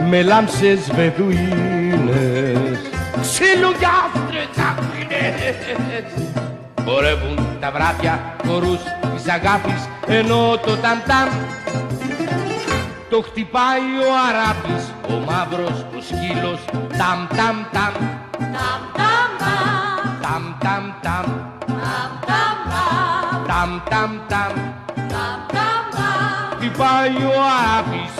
με λάμψες βεδουίνες, ξύλου κι άστρες άκρινες. Χορεύουν τα βράδια χορούς της αγάπης, ενώ το ταμ-ταμ το χτυπάει ο Αράπης, ο μαύρος ο σκύλος. Ταμ-ταμ-ταμ, ταμ-ταμ-ταμ, ταμ-ταμ-ταμ, χτυπάει ο Αράπης.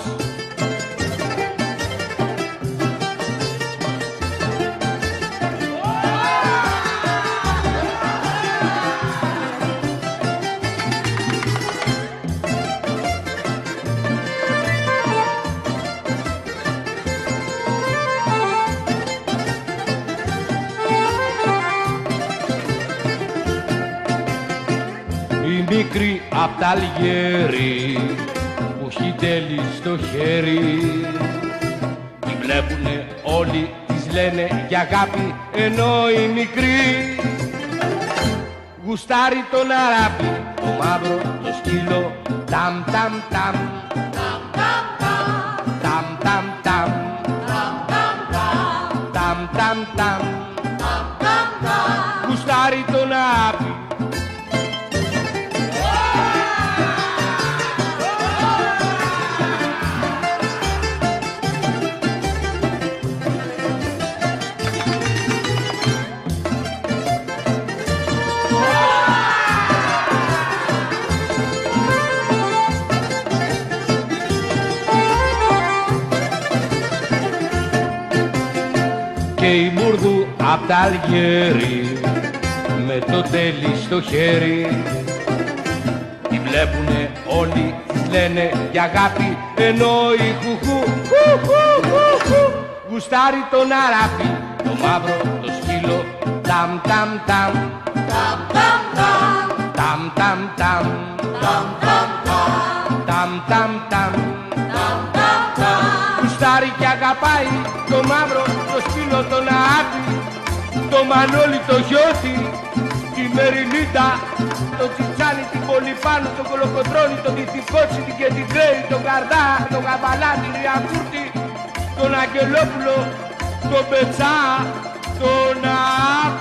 Μικρή απ' τ' Αλγέρι που έχει τέλει στο χέρι, τη βλέπουνε όλοι, της λένε για αγάπη, ενώ η μικρή γουστάρει τον Αράπη, το μαύρο το σκύλο. Ταμ-ταμ-ταμ, ταμ-ταμ-ταμ, ταμ-ταμ-ταμ, γουστάρει τον Αράπη. Και η Μούρδου απ' τ' Αλγέρι με το τέλει στο χέρι, τη βλέπουνε όλοι, της λένε για αγάπη, ενώ η χουχού γουστάρει τον Αράπη, το μαύρο το σκύλο. Ταμ-ταμ-ταμ, ταμ-ταμ-ταμ, ταμ-ταμ-ταμ, ταμ-ταμ-ταμ, γουστάρει και αγαπάει το μαύρο το σκύλο τον Αράπη, το Μανώλη το Γιώτη, τη Μερινίτα, το Τσιτσάνι, την Πολυπάνου, τον Κολοκοτρώνη, τον Τιθικότσι και την Κρέη, τον Καρδά, τον Καβαλά, την Ριακούρτη, τον Αγγελόπουλο, τον Πετσά, τον